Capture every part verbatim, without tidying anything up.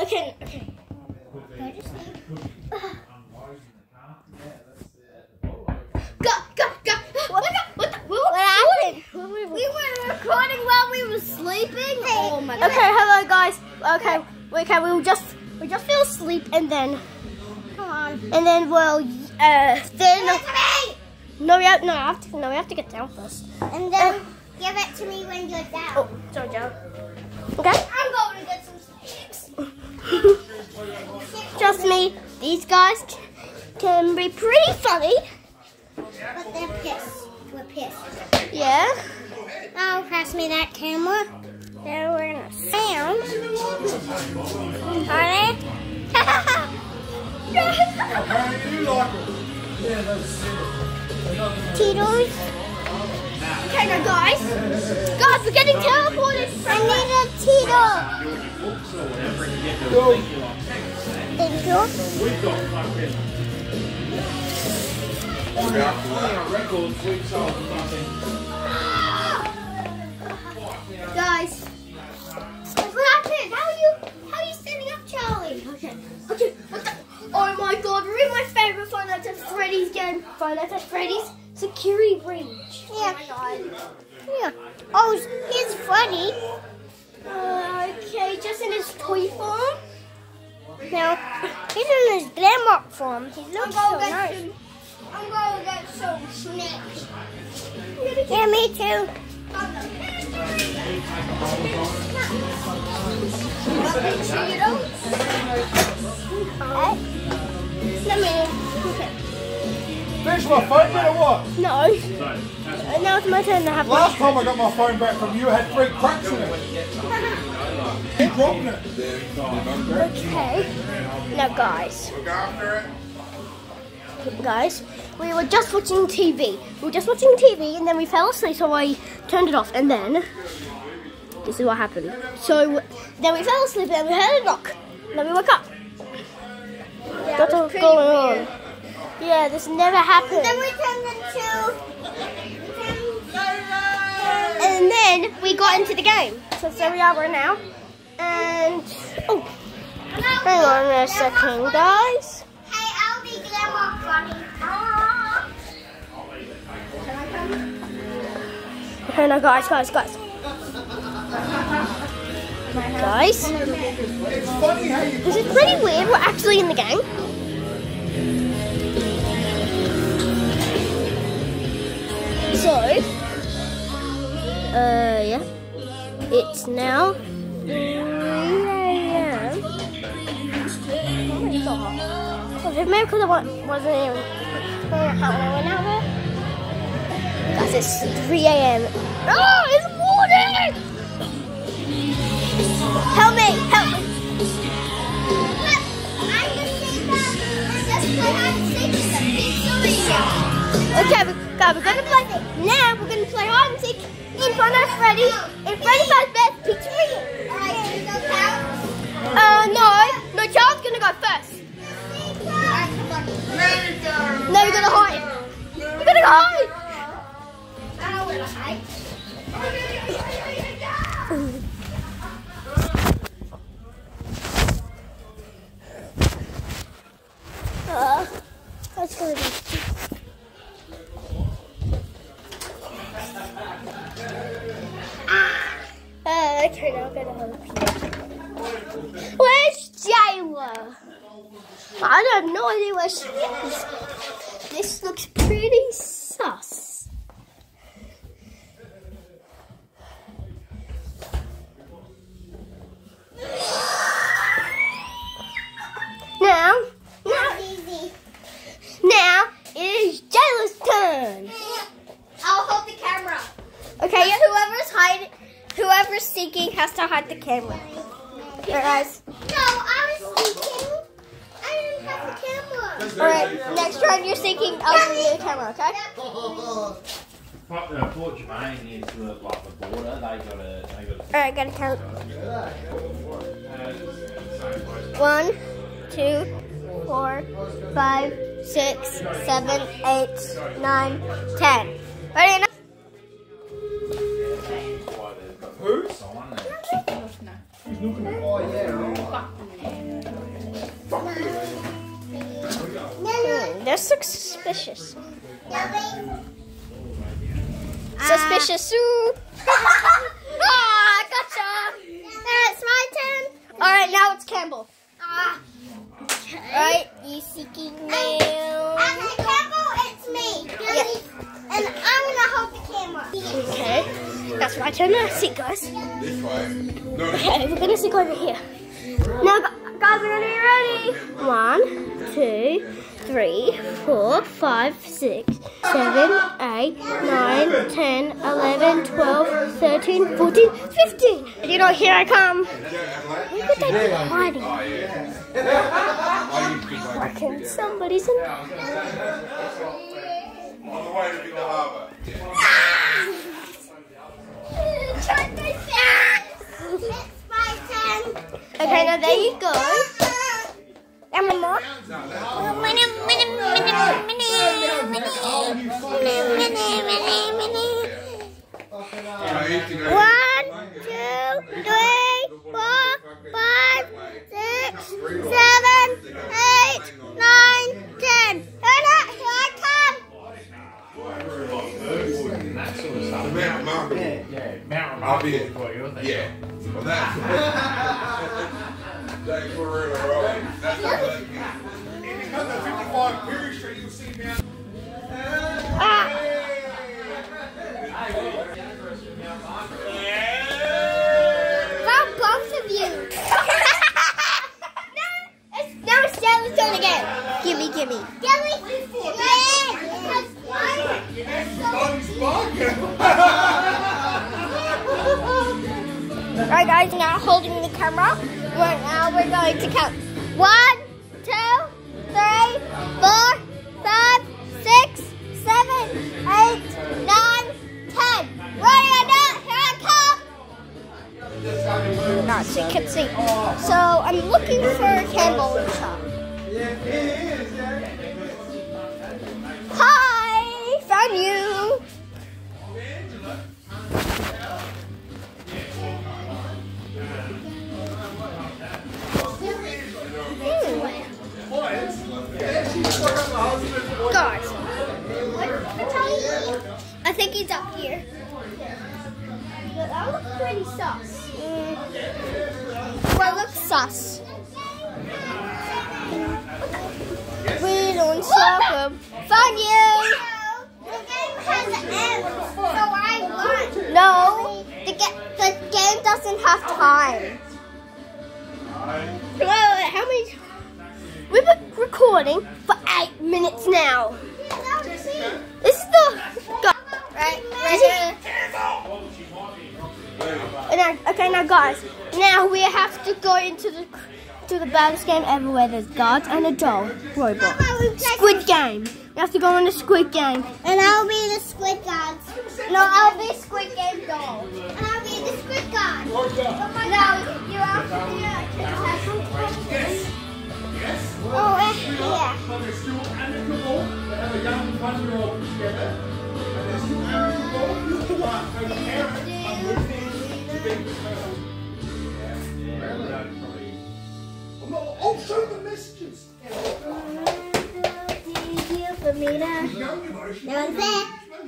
Okay, okay. Go, go, go. What, what, what, what happened? We were recording while we were sleeping. Oh my god. Okay, hello guys. Okay, okay, we'll just we just fell asleep and then come on. And then we'll uh then no we have no I have to no we have to get down first. And then uh, give it to me when you're down. Oh, sorry, Joe. Okay. I'm going to get some snacks. Trust me, these guys can be pretty funny. But they're pissed. We're pissed. Yeah. Oh, pass me that camera. Then we're gonna sound. Are they? Tito's. Okay, now guys. Guys, we're getting teleported. I need a Tito. Thank you. Guys, what happened? How are you? How are you standing up, Charlie? Okay, okay. What the? Oh my God! We're in my favorite Five Nights at Freddy's game. Five Nights at Freddy's Security Breach. Yeah. Oh my God. Yeah. Oh, here's Freddy. Uh, okay, just in his toy form. Now he's in his glamour form. He looks so nice. Some, I'm going to get some snacks. Yeah, me too. Finish my phone bit or what? No. Uh, now it's my turn to have Last time I got my phone back from you, I had three cracks in it. You're dropping it. Okay. Now, guys. Look after it. Guys, we were just watching T V. We were just watching T V and then we fell asleep, so I turned it off. And then, this is what happened. So, then we fell asleep and we heard a knock. And then we woke up. Yeah, That's what's going weird. on. Yeah, this never happened. And then we turned into... And then we got into the game. So, there we are right now. And... Oh, hang on a second, guys. Okay, now guys, guys, guys. Guys, this is pretty weird. We're actually in the game. So, uh, yeah. It's now three A M Oh my god. Maybe because I wasn't even how I went out there. Guys, it's three A M Oh, it's morning! Help me! Help me! Okay, we, guys, we're gonna play. Now we're gonna play hide and seek in front of Freddy in Freddy Fazbear's Pizzeria. Alright, can we go count? Uh, no, no, Charles gonna go first. No, you're gonna hide. You're gonna hide. I know where to hide. Uh, that's gonna be. Uh, okay, now I'm gonna help you. Where's Jayla? I have no idea where she is. This looks pretty sus. Now, now, now it is Jayla's turn. I'll hold the camera. Okay, whoever's hiding, whoever's seeking has to hide the camera. Here, guys. No, I was seeking. I didn't have the camera. Alright, next time you're seeking, I'll give you the camera, okay? Uh, Port Germain is the, like the border. They got a. They got a Alright, gotta count. One, two, four, five, six, seven, eight, nine, ten. Ready? Who? Oh, yeah. suspicious. Suspicious soup. Ah, gotcha. It's my turn. All right, now it's Campbell. Ah. Okay. All right, you seeking mail. Okay, Campbell, it's me. Yeah. And I'm gonna hold the camera. Okay, that's my turn. Now sit, guys. This way. No. Okay, we're gonna sit over here. Now, gu- guys, we're gonna be ready. One, two, three, four, five, six, seven, eight, nine, ten, eleven, twelve, thirteen, fourteen, fifteen. You know, here I come. Look at that hiding. I reckon somebody's in. On the way to the harbour. It's my turn. Okay, now there you go. And one more. One, two, three, four, five, six, seven, eight, nine, ten. Here I come. Mount Remarkable. Yeah, Mount I'll be it. Remarkable for you, I think. Yeah. Well, that's That's for real, right? That's what that means. If you come to fifty-five Perry Street, you'll see Mount. Found both of you. It's, now it's Stanley's turn again. Gimme, gimme. Gilly. Alright guys, now holding the camera. Right now we're going to count. One, two, three, four, five, six, seven, eight, nine, ten. Ready or not, here I come. Not so you can see. So I'm looking for a Campbell shop. Hi, found you. Guys, I think he's up here. That looks pretty sus. Mm. What looks sus? We don't suck him. Found you! The game has an end, so I won. No, the, ga the game doesn't have time. Well, how many? We've been recording for eight minutes now. This is the go. Right, ready? Now, okay, now guys, now we have to go into the to the baddest game ever, where there's guards and a doll robot. Squid Game. We have to go on the Squid Game. And I'll be the squid guards. No, I'll be Squid Game doll. And I'll be the squid guard. No, you have to do it. Oh, uh, yeah. But they're still amicable. They have a young one-year-old together. And they're still amicable. But her parents are moving to be with her. I'm not, oh, show the messages. Easier for me to. Young emotion. That was it.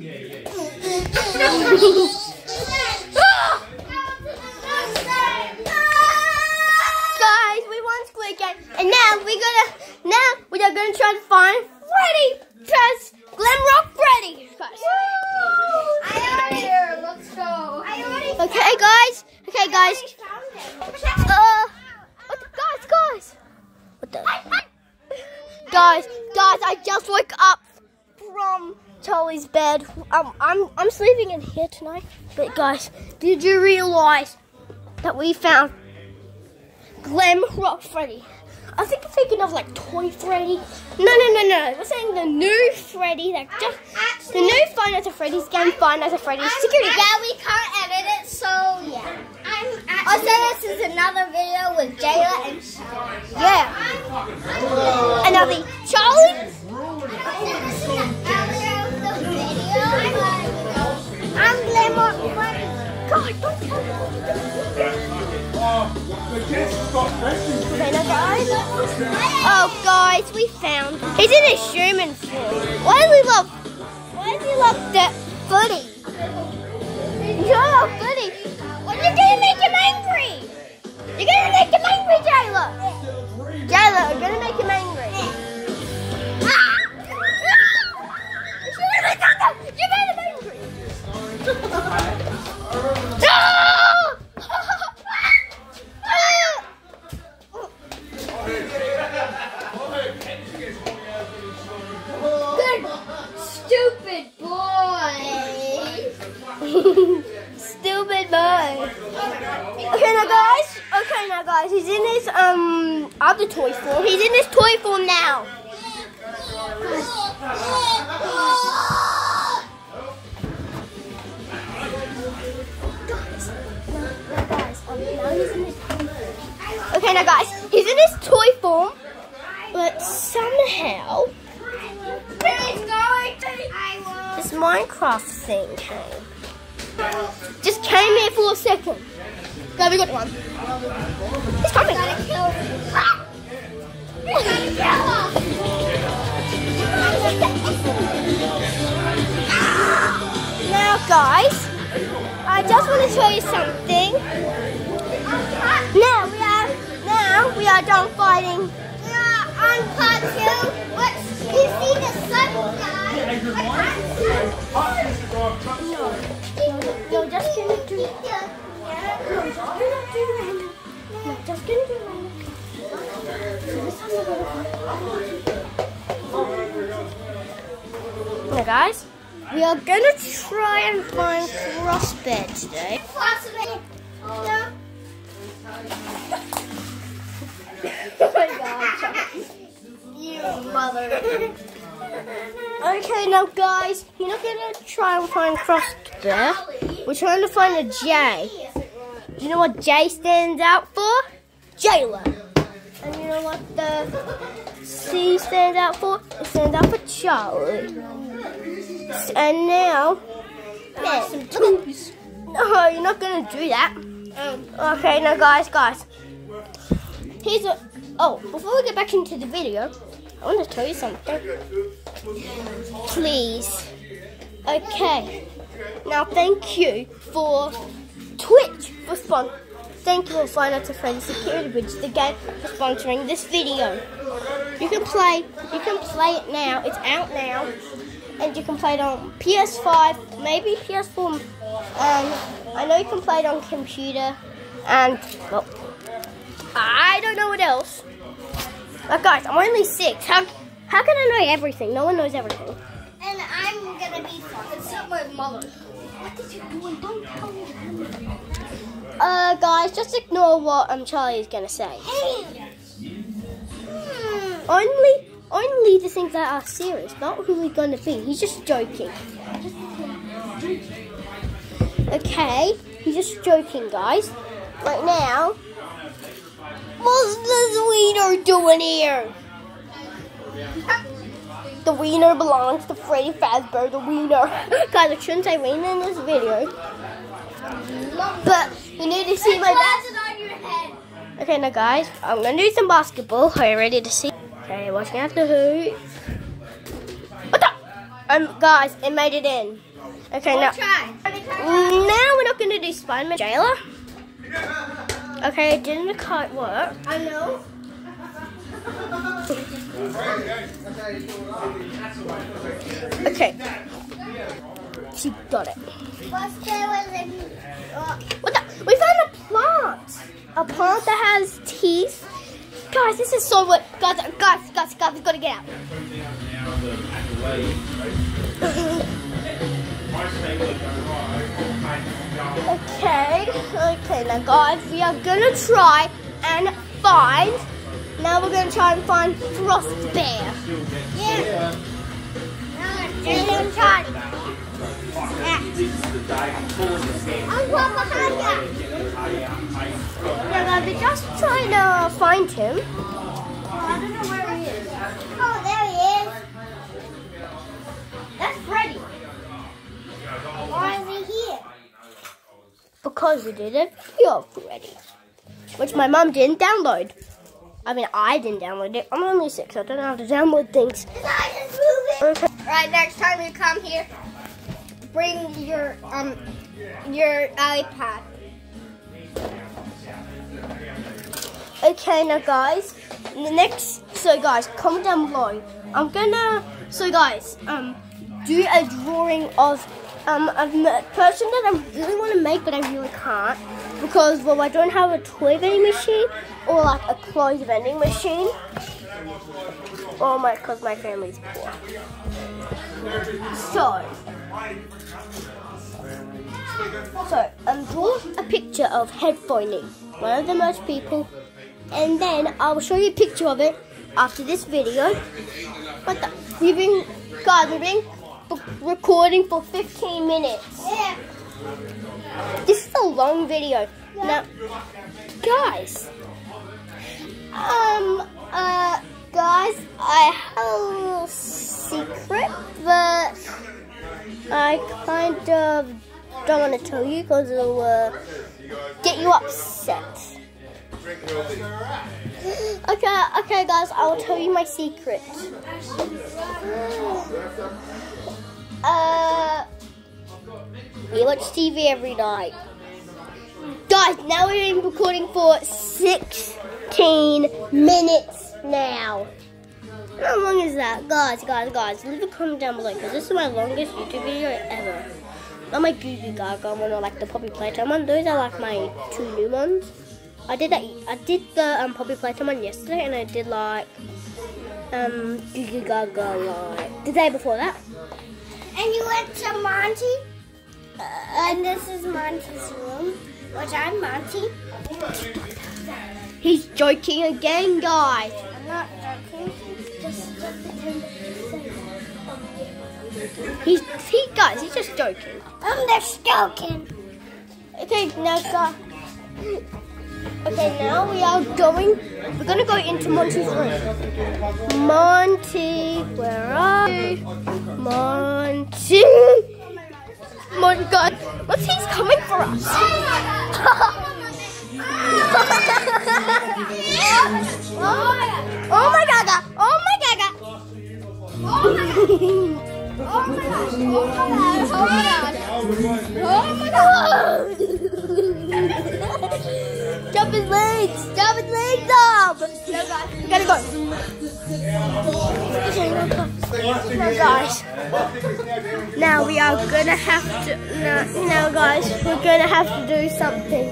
Guys, we won Squid Game, and now we're gonna now we are gonna try to find Freddy. Cause Glamrock Freddy. Guys. I already. Let's go. I already. Okay, guys. Okay, guys. Uh, what the, guys, guys. What the? Guys, guys, I just woke up from Charlie's bed. Um, I'm I'm sleeping in here tonight. But guys, did you realize that we found Glamrock Freddy? I think I'm thinking of like Toy Freddy. No, no, no, no. We're saying the new Freddy. That just the new Five Nights at Freddy's game. Five Nights at Freddy's security. Yeah, we can't edit it, so yeah. I'm Also, this is another video with Jayla and yeah. And I'll be Charlie. I'm Glamrock Freddy. God, don't tell me. Oh, the guests Okay, now guys. Oh, guys, we found him. He's in his human form. Why do we love? Why do we love that footy? You love footy. Well, you're gonna make him angry. You're gonna make him angry, Jayla. Jayla, you're gonna make him angry. Ah! You're gonna make him angry. No! Stupid boy. Stupid boy. Okay now guys. Okay now guys. He's in his um other toy form. He's in his toy form now. Okay now guys. He's in his toy form, but somehow this Minecraft thing came. Just came here for a second. Go, we got one. He's coming. Gotta kill him. We gotta kill him. Now, guys, I just want to show you something. Now we are now we are done fighting. We are on part two. What? You see the sun guy? No, you're just gonna do it. No, just gonna do it. No, just gonna do it. Now, guys, we are gonna try and find Crossbed today. No. Oh my God. You mother. Okay, now guys, we're not gonna try and find Crossbed. We're trying to find a J. Do you know what J stands out for? Jayla. And you know what the C stands out for? It stands out for Charlie. And now, yeah, some toes. No, you're not gonna do that. Um, okay, now guys, guys. Here's a. Oh, before we get back into the video, I want to tell you something. Please. Okay. Now, thank you for Twitch for spon. Thank you for Five Nights at Freddy's Security Bridge, the game, for sponsoring this video. You can play. You can play it now. It's out now, and you can play it on P S five, maybe P S four. Um, I know you can play it on computer, and well, I don't know what else. But guys, I'm only six. How how can I know everything? No one knows everything. And I'm gonna be fun. It's not my mother. What did you do? Don't tell me. Uh, guys, just ignore what um Charlie is gonna say. Hey. Hmm. Only, only the things that are serious, not who he's gonna be. He's just joking. Okay, he's just joking, guys. Right now, what's the wiener doing here? The wiener belongs to Freddy Fazbear, the wiener. Guys, I shouldn't say wiener in this video. But you need to see my basketball. Okay, now guys, I'm gonna do some basketball. Are you ready to see? Okay, watching out the hoop. What the? Um, guys, it made it in. Okay, now. Now we're not gonna do Spider-Man. Jayla. Okay, it didn't quite work. I know. Okay. She got it. What the? We found a plant. A plant that has teeth. Guys, this is so what. Guys, guys, guys, guys, we've got to get out. Okay, okay, now guys, we are gonna try and find. Now we're gonna try and find Frostbear. Yeah. We're gonna try. I'm behind you. Yeah, guys, we're just trying to find him. Oh, I don't know where he is. Oh, there he is. That's Freddy. Why is he here? Because we did a video for Freddy. which my mum didn't download. I mean, I didn't download it. I'm only six, so I don't know how to download things. Okay. Right, next time you come here, bring your um your iPad. Okay, now guys, the next, so guys, comment down below. I'm gonna, so guys, um, do a drawing of um a person that I really want to make, but I really can't because well, I don't have a toy vending machine or like a clothes vending machine. Oh my, because my family's poor. So, so um, draw a picture of headphoning one of the most people, and then I'll show you a picture of it after this video. But the, we've been, guys, we've been recording for fifteen minutes. Yeah. This is a long video. Yeah. Now, guys, um, uh, guys, I have a little secret, but I kind of don't want to tell you because it'll uh, get you upset. Okay, okay, guys, I will tell you my secret. Uh, we watch T V every night. Guys, now we've been recording for sixteen minutes now. How long is that? Guys, guys, guys, leave a comment down below because this is my longest YouTube video ever. Not my Goo Gaga one or like the Poppy Playtime one. Those are like my two new ones. I did that. I did the um, Poppy Playtime one yesterday, and I did like um Goo Gaga like the day before that. And you went to Monty, uh, and this is Monty's room, which I'm Monty. He's joking again, guys. I'm not joking. Just, just pretend. He's he guys. He's just joking. I'm just joking. Okay, now guys. Okay, now we are going. We're gonna go into Monty's room. Monty, where are you? Monty. Mon God, Monty's coming for us. Oh Oh my gaga! Oh my gaga! Oh my gosh! Oh my god! Oh my god! Jump his legs! Jump his legs up! No, guys, we gotta go. No, guys. Now we are gonna have to. No, no, guys, we're gonna have to do something.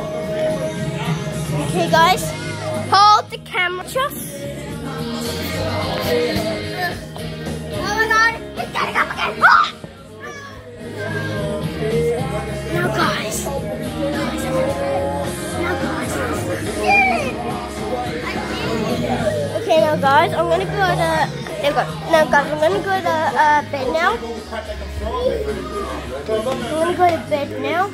Okay, guys, hold the camera. Just. Oh my god! It's getting up again! Ah! Now, guys. Now, guys. Okay, now, guys, I'm gonna go to. There we go. Now, guys, I'm gonna go to uh, bed now. I'm gonna go to bed now.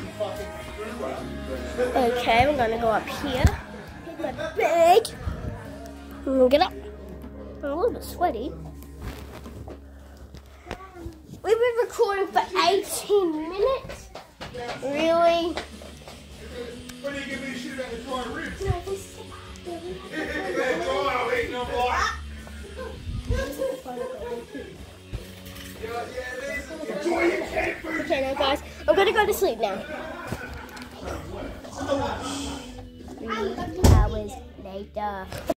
Okay, we're gonna go up here. Get my bag. I'm gonna get up. I'm a little bit sweaty. We've been recording for eighteen minutes. Really? When you give me shit about the dry ribs? No, this is They're dry, I'll eat them like. Enjoy your cat food. Okay, now guys, I'm gonna go to sleep now. Three hours later.